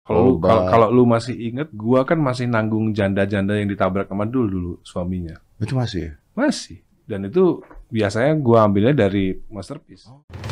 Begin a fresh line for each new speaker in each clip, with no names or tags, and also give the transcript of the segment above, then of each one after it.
Kalau lu masih inget, gua kan masih nanggung janda-janda yang ditabrak sama dulu suaminya.
Itu masih ya?
Masih. Dan itu biasanya gua ambilnya dari Masterpiece.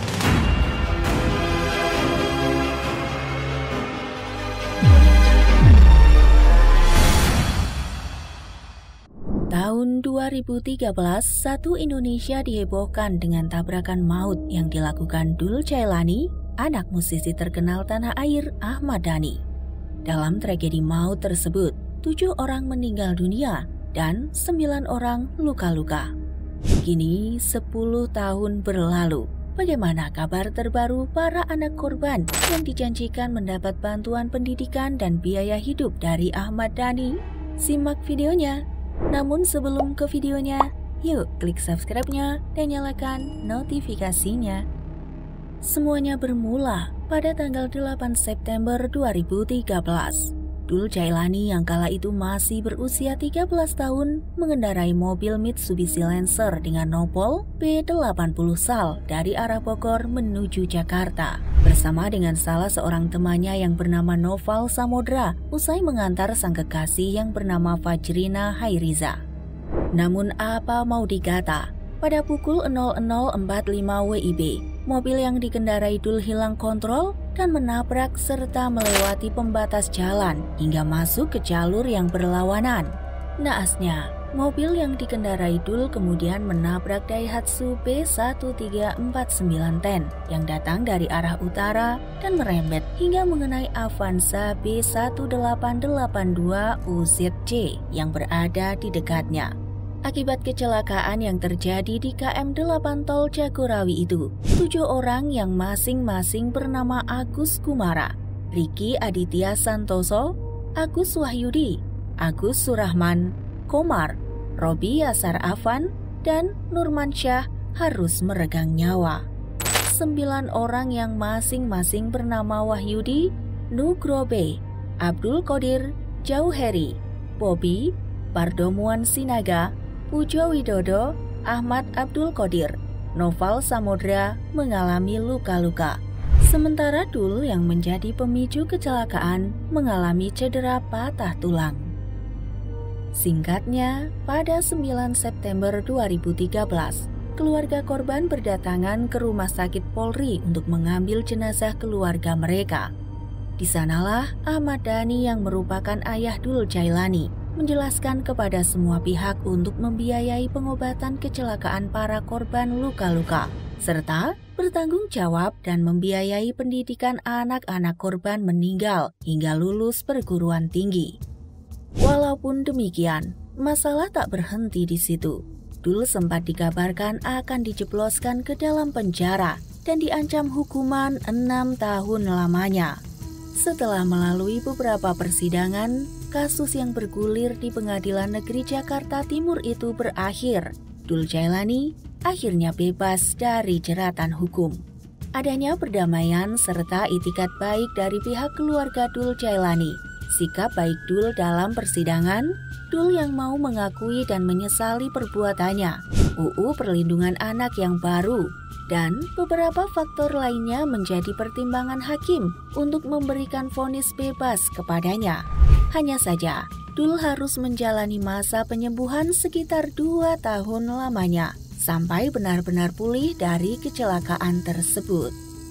Tahun 2013, satu Indonesia dihebohkan dengan tabrakan maut yang dilakukan Dul Jailani, anak musisi terkenal tanah air Ahmad Dhani. Dalam tragedi maut tersebut, 7 orang meninggal dunia dan 9 orang luka-luka. Kini 10 tahun berlalu, bagaimana kabar terbaru para anak korban yang dijanjikan mendapat bantuan pendidikan dan biaya hidup dari Ahmad Dhani? Simak videonya. Namun sebelum ke videonya, yuk klik subscribe-nya dan nyalakan notifikasinya. Semuanya bermula pada tanggal 8 September 2013. Dul Jailani yang kala itu masih berusia 13 tahun mengendarai mobil Mitsubishi Lancer dengan nopol B80 SAL dari arah Bogor menuju Jakarta bersama dengan salah seorang temannya yang bernama Noval Samodra usai mengantar sang kekasih yang bernama Fajrina Hairiza. Namun apa mau dikata, pada pukul 00.45 WIB, mobil yang dikendarai Dul hilang kontrol dan menabrak serta melewati pembatas jalan hingga masuk ke jalur yang berlawanan. Naasnya, mobil yang dikendarai Dul kemudian menabrak Daihatsu B134910 yang datang dari arah utara dan merembet hingga mengenai Avanza B1882 UZC yang berada di dekatnya. Akibat kecelakaan yang terjadi di KM 8 Tol Jagorawi itu, 7 orang yang masing-masing bernama Agus Kumara, Riki Aditya Santoso, Agus Wahyudi, Agus Surahman, Komar, Robi Yasar Afan, dan Nurmansyah harus meregang nyawa. 9 orang yang masing-masing bernama Wahyudi, Nugrobe, Abdul Qadir, Jauheri, Bobi, Pardomuan Sinaga, Pujo Widodo, Ahmad Abdul Qadir, Noval Samodra mengalami luka-luka. Sementara Dul yang menjadi pemicu kecelakaan mengalami cedera patah tulang. Singkatnya, pada 9 September 2013, keluarga korban berdatangan ke rumah sakit Polri untuk mengambil jenazah keluarga mereka. Di sanalah Ahmad Dhani yang merupakan ayah Dul Jailani menjelaskan kepada semua pihak untuk membiayai pengobatan kecelakaan para korban luka-luka, serta bertanggung jawab dan membiayai pendidikan anak-anak korban meninggal hingga lulus perguruan tinggi. Walaupun demikian, masalah tak berhenti di situ. Dul sempat dikabarkan akan dijebloskan ke dalam penjara dan diancam hukuman 6 tahun lamanya. Setelah melalui beberapa persidangan, kasus yang bergulir di Pengadilan Negeri Jakarta Timur itu berakhir. Dul Jailani akhirnya bebas dari jeratan hukum. Adanya perdamaian serta itikat baik dari pihak keluarga Dul Jailani, sikap baik Dul dalam persidangan, Dul yang mau mengakui dan menyesali perbuatannya, UU Perlindungan Anak yang baru, dan beberapa faktor lainnya menjadi pertimbangan hakim untuk memberikan vonis bebas kepadanya. Hanya saja, Dul harus menjalani masa penyembuhan sekitar 2 tahun lamanya sampai benar-benar pulih dari kecelakaan tersebut.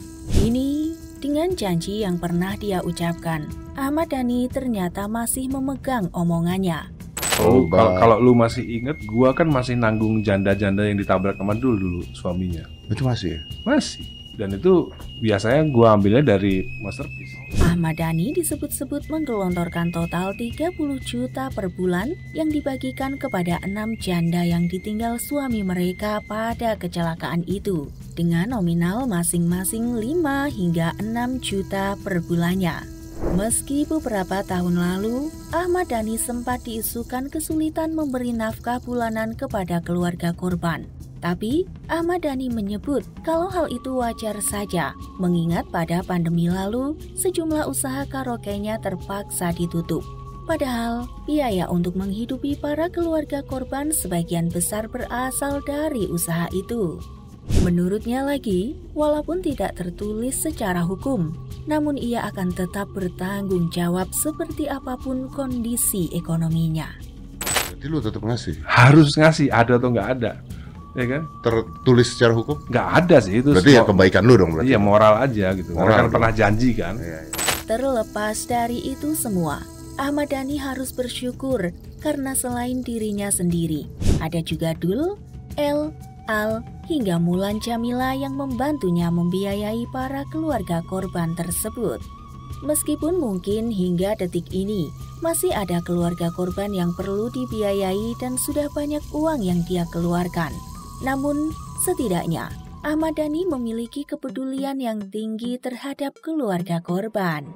Ini dengan janji yang pernah dia ucapkan, Ahmad Dhani ternyata masih memegang omongannya.
Kalau lu masih inget, gua kan masih nanggung janda-janda yang ditabrak sama dulu suaminya.
Itu masih ya?
Masih. Dan itu biasanya gua ambilnya dari Masterpiece.
Ahmad Dhani disebut-sebut menggelontorkan total 30 juta per bulan yang dibagikan kepada 6 janda yang ditinggal suami mereka pada kecelakaan itu, dengan nominal masing-masing 5 hingga 6 juta per bulannya. Meski beberapa tahun lalu, Ahmad Dhani sempat diisukan kesulitan memberi nafkah bulanan kepada keluarga korban. Tapi, Ahmad Dhani menyebut kalau hal itu wajar saja, mengingat pada pandemi lalu, sejumlah usaha karaoke-nya terpaksa ditutup. Padahal, biaya untuk menghidupi para keluarga korban sebagian besar berasal dari usaha itu. Menurutnya lagi, walaupun tidak tertulis secara hukum, namun ia akan tetap bertanggung jawab seperti apapun kondisi ekonominya.
Jadi lu tetap ngasih?
Harus ngasih, ada atau nggak ada, ya kan?
Tertulis secara hukum?
Nggak ada sih itu.
Berarti ya kebaikan lu dong berarti?
Iya, moral aja gitu.
Moral
Karena kan
dong.
pernah janji kan.
Iya.
Terlepas dari itu semua, Ahmad Dhani harus bersyukur karena selain dirinya sendiri, ada juga Dul, El, Al, hingga Mulan Jamila yang membantunya membiayai para keluarga korban tersebut. Meskipun mungkin hingga detik ini masih ada keluarga korban yang perlu dibiayai dan sudah banyak uang yang dia keluarkan. Namun, setidaknya Ahmad Dhani memiliki kepedulian yang tinggi terhadap keluarga korban.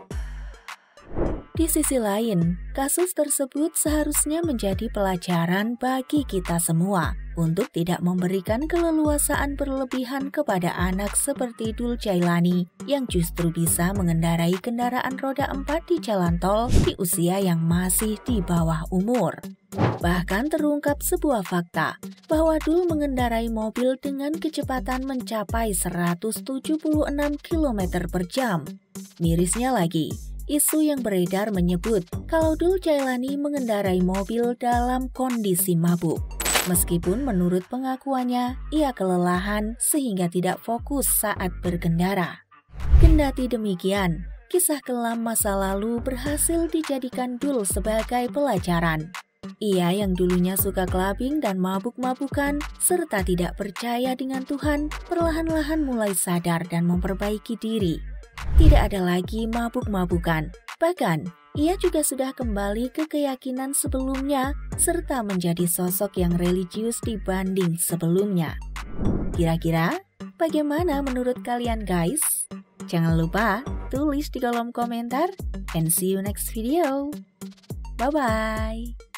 Di sisi lain, kasus tersebut seharusnya menjadi pelajaran bagi kita semua untuk tidak memberikan keleluasaan berlebihan kepada anak seperti Dul Jailani yang justru bisa mengendarai kendaraan roda 4 di jalan tol di usia yang masih di bawah umur. Bahkan terungkap sebuah fakta bahwa Dul mengendarai mobil dengan kecepatan mencapai 176 km per jam. Mirisnya lagi, isu yang beredar menyebut kalau Dul Jailani mengendarai mobil dalam kondisi mabuk. Meskipun menurut pengakuannya, ia kelelahan sehingga tidak fokus saat berkendara. Kendati demikian, kisah kelam masa lalu berhasil dijadikan Dul sebagai pelajaran. Ia yang dulunya suka clubbing dan mabuk-mabukan, serta tidak percaya dengan Tuhan, perlahan-lahan mulai sadar dan memperbaiki diri. Tidak ada lagi mabuk-mabukan. Bahkan, ia juga sudah kembali ke keyakinan sebelumnya, serta menjadi sosok yang religius dibanding sebelumnya. Kira-kira, bagaimana menurut kalian guys? Jangan lupa tulis di kolom komentar, and see you next video. Bye-bye.